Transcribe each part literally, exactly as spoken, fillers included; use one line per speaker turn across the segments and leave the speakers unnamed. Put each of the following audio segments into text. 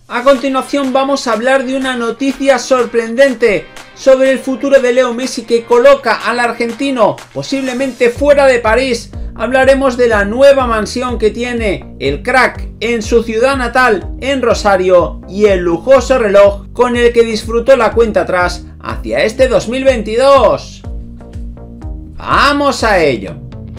A continuación vamos a hablar de una noticia sorprendente sobre el futuro de Leo Messi que coloca al argentino posiblemente fuera de París. Hablaremos de la nueva mansión que tiene el crack en su ciudad natal, en Rosario, y el lujoso reloj con el que disfrutó la cuenta atrás hacia este dos mil veintidós. ¡Vamos a ello!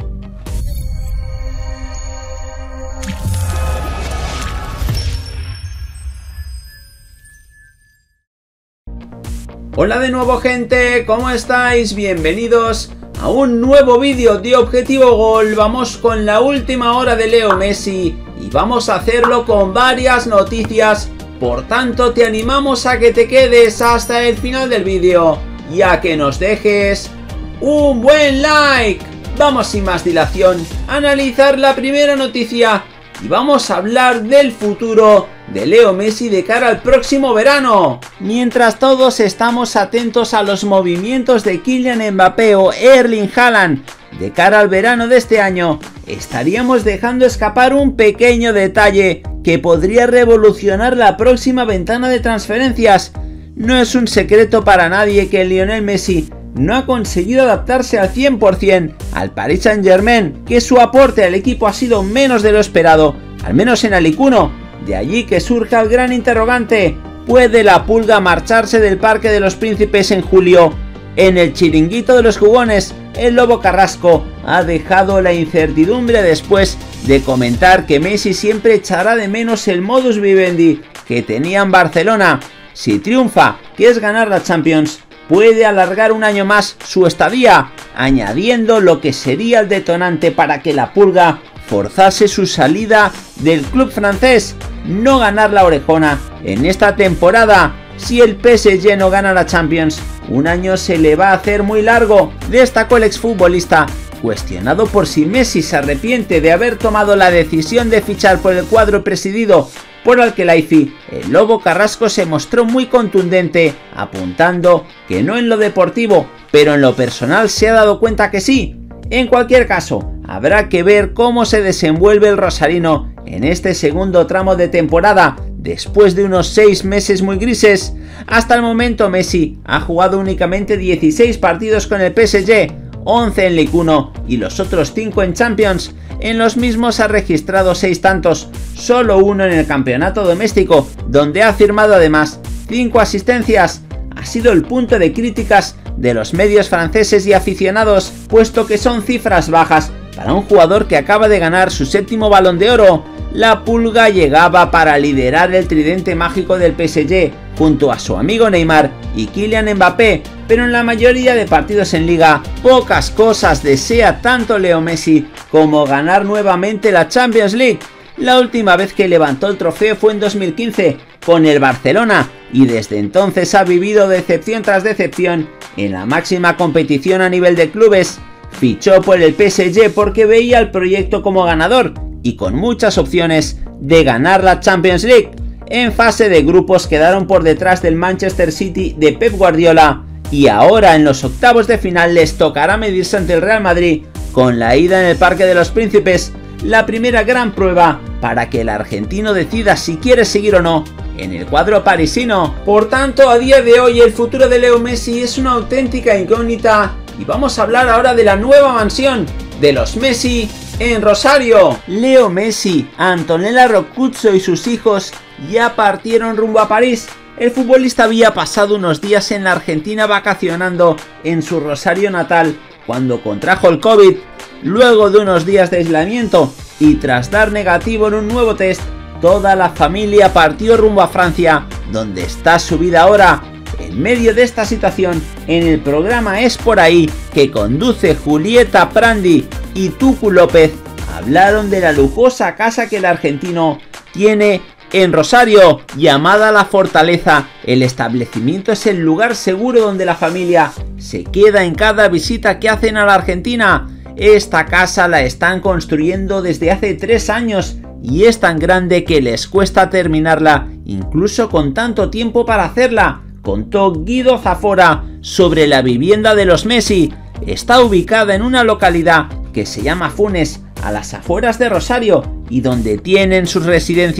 Hola de nuevo, gente, ¿cómo estáis? Bienvenidos a un nuevo vídeo de Objetivo Gol. Vamos con la última hora de Leo Messi y vamos a hacerlo con varias noticias. Por tanto, te animamos a que te quedes hasta el final del vídeo y a que nos dejes un buen like. Vamos sin más dilación a analizar la primera noticia y vamos a hablar del futuro de Leo Messi de cara al próximo verano. Mientras todos estamos atentos a los movimientos de Kylian Mbappé o Erling Haaland de cara al verano de este año, estaríamos dejando escapar un pequeño detalle que podría revolucionar la próxima ventana de transferencias. No es un secreto para nadie que Lionel Messi no ha conseguido adaptarse al cien por cien al Paris Saint-Germain, que su aporte al equipo ha sido menos de lo esperado, al menos en Alicuno. De allí que surja el gran interrogante: ¿puede la Pulga marcharse del Parque de los Príncipes en julio? En el chiringuito de los jugones, el Lobo Carrasco ha dejado la incertidumbre después de comentar que Messi siempre echará de menos el modus vivendi que tenía en Barcelona. Si triunfa, que es ganar la Champions, puede alargar un año más su estadía, añadiendo lo que sería el detonante para que la Pulga forzase su salida del club francés: no ganar la orejona en esta temporada. Si el P S G no gana la Champions, un año se le va a hacer muy largo, destacó el exfutbolista, cuestionado por si Messi se arrepiente de haber tomado la decisión de fichar por el cuadro presidido por Al-Khelaifi. El Lobo Carrasco se mostró muy contundente, apuntando que no en lo deportivo, pero en lo personal se ha dado cuenta que sí. En cualquier caso, habrá que ver cómo se desenvuelve el rosarino en este segundo tramo de temporada, después de unos seis meses muy grises. Hasta el momento Messi ha jugado únicamente dieciséis partidos con el P S G, once en Ligue uno y los otros cinco en Champions. En los mismos ha registrado seis tantos, solo uno en el campeonato doméstico, donde ha firmado además cinco asistencias. Ha sido el punto de críticas de los medios franceses y aficionados, puesto que son cifras bajas para un jugador que acaba de ganar su séptimo Balón de Oro. La Pulga llegaba para liderar el tridente mágico del P S G, junto a su amigo Neymar y Kylian Mbappé, pero en la mayoría de partidos en Liga, pocas cosas desea tanto Leo Messi como ganar nuevamente la Champions League. La última vez que levantó el trofeo fue en dos mil quince con el Barcelona, y desde entonces ha vivido decepción tras decepción en la máxima competición a nivel de clubes. Fichó por el P S G porque veía el proyecto como ganador y con muchas opciones de ganar la Champions League. En fase de grupos quedaron por detrás del Manchester City de Pep Guardiola, y ahora en los octavos de final les tocará medirse ante el Real Madrid con la ida en el Parque de los Príncipes, la primera gran prueba para que el argentino decida si quiere seguir o no en el cuadro parisino. Por tanto, a día de hoy el futuro de Leo Messi es una auténtica incógnita, y vamos a hablar ahora de la nueva mansión de los Messi en Rosario. Leo Messi, Antonella Roccuzzo y sus hijos ya partieron rumbo a París. El futbolista había pasado unos días en la Argentina vacacionando en su Rosario natal cuando contrajo el COVID. Luego de unos días de aislamiento y tras dar negativo en un nuevo test, toda la familia partió rumbo a Francia, donde está su vida ahora. En medio de esta situación, en el programa Es por ahí, que conduce Julieta Prandi y Tucu López, hablaron de la lujosa casa que el argentino tiene en Rosario, llamada La Fortaleza. El establecimiento es el lugar seguro donde la familia se queda en cada visita que hacen a la Argentina. Esta casa la están construyendo desde hace tres años y es tan grande que les cuesta terminarla, incluso con tanto tiempo para hacerla, contó Guido Zafora sobre la vivienda de los Messi. Está ubicada en una localidad que se llama Funes, a las afueras de Rosario, y donde tienen sus residencias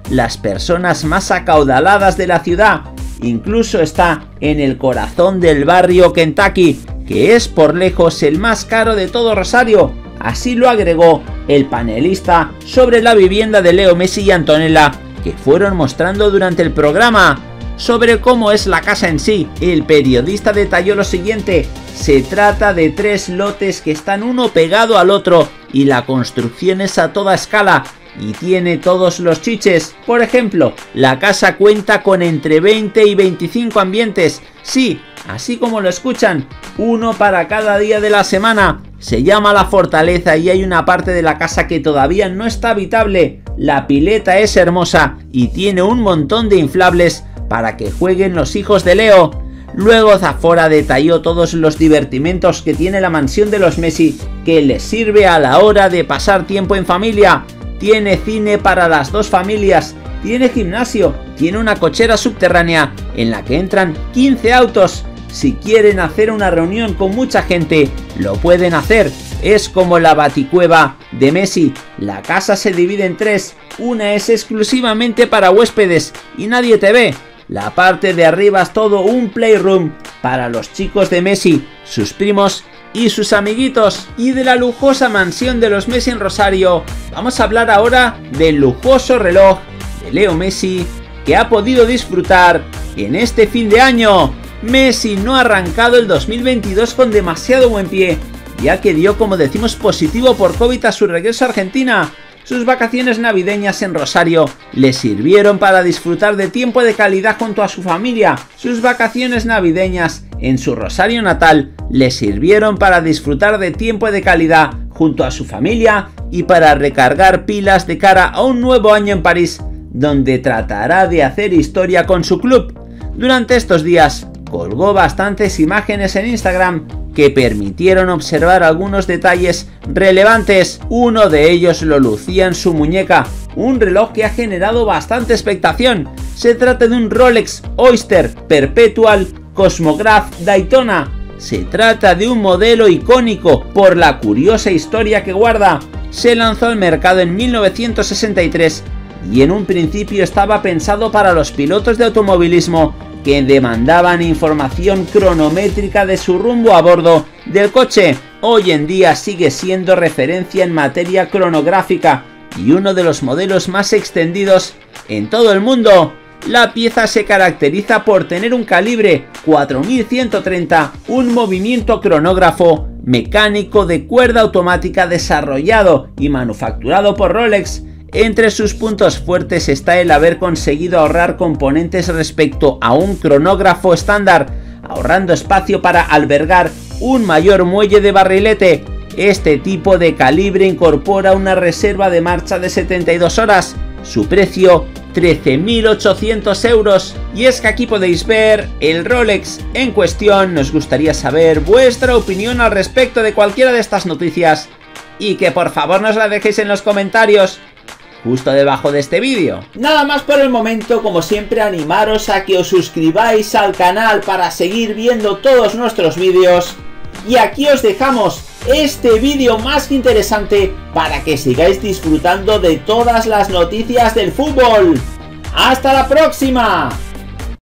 las personas más acaudaladas de la ciudad. Incluso está en el corazón del barrio Kentucky, que es por lejos el más caro de todo Rosario. Así lo agregó el panelista sobre la vivienda de Leo Messi y Antonella, que fueron mostrando durante el programa. Sobre cómo es la casa en sí, el periodista detalló lo siguiente: se trata de tres lotes que están uno pegado al otro y la construcción es a toda escala y tiene todos los chiches. Por ejemplo, la casa cuenta con entre veinte y veinticinco ambientes, sí, así como lo escuchan, uno para cada día de la semana. Se llama La Fortaleza y hay una parte de la casa que todavía no está habitable. La pileta es hermosa y tiene un montón de inflables para que jueguen los hijos de Leo. Luego Zafora detalló todos los divertimentos que tiene la mansión de los Messi, que les sirve a la hora de pasar tiempo en familia. Tiene cine para las dos familias, tiene gimnasio, tiene una cochera subterránea en la que entran quince autos. Si quieren hacer una reunión con mucha gente, lo pueden hacer. Es como la baticueva de Messi. La casa se divide en tres, una es exclusivamente para huéspedes y nadie te ve. La parte de arriba es todo un playroom para los chicos de Messi, sus primos y sus amiguitos. Y de la lujosa mansión de los Messi en Rosario, vamos a hablar ahora del lujoso reloj de Leo Messi que ha podido disfrutar en este fin de año. Messi no ha arrancado el dos mil veintidós con demasiado buen pie, ya que dio, como decimos, positivo por COVID a su regreso a Argentina. Sus vacaciones navideñas en Rosario le sirvieron para disfrutar de tiempo de calidad junto a su familia. Sus vacaciones navideñas en su Rosario natal le sirvieron para disfrutar de tiempo de calidad junto a su familia y para recargar pilas de cara a un nuevo año en París, donde tratará de hacer historia con su club. Durante estos días colgó bastantes imágenes en Instagram que permitieron observar algunos detalles relevantes. Uno de ellos lo lucía en su muñeca, un reloj que ha generado bastante expectación. Se trata de un Rolex Oyster Perpetual Cosmograph Daytona. Se trata de un modelo icónico por la curiosa historia que guarda. Se lanzó al mercado en mil novecientos sesenta y tres y en un principio estaba pensado para los pilotos de automovilismo que demandaban información cronométrica de su rumbo a bordo del coche. Hoy en día sigue siendo referencia en materia cronográfica y uno de los modelos más extendidos en todo el mundo. La pieza se caracteriza por tener un calibre cuatro mil ciento treinta, un movimiento cronógrafo mecánico de cuerda automática desarrollado y manufacturado por Rolex. Entre sus puntos fuertes está el haber conseguido ahorrar componentes respecto a un cronógrafo estándar, ahorrando espacio para albergar un mayor muelle de barrilete. Este tipo de calibre incorpora una reserva de marcha de setenta y dos horas. Su precio, trece mil ochocientos euros. Y es que aquí podéis ver el Rolex en cuestión. Nos gustaría saber vuestra opinión al respecto de cualquiera de estas noticias y que por favor nos la dejéis en los comentarios justo debajo de este vídeo. Nada más por el momento. Como siempre, animaros a que os suscribáis al canal para seguir viendo todos nuestros vídeos. Y aquí os dejamos este vídeo más que interesante para que sigáis disfrutando de todas las noticias del fútbol. ¡Hasta la próxima!